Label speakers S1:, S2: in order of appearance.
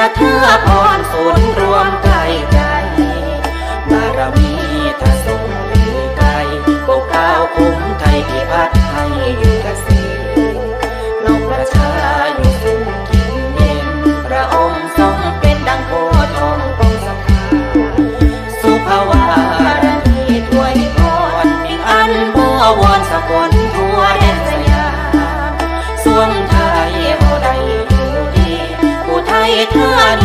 S1: ประเทศพรศูนย์รวมใจใจบารมีถ้าส่งหรือไกลปกเกล้าคุ้มไทยพิพัฒน์ให้อยู่เกษตรโลกประชาอยู่สุขกินเย็นพระองค์ทรงเป็นดังโพธิ์ทองปองสถาสุภาวารณีถ้วยพรมิ่งอันบัววอนสกลทั่วแดนสยามสวงไทยเอาใดอยู่ดีผู้ไทยเธอ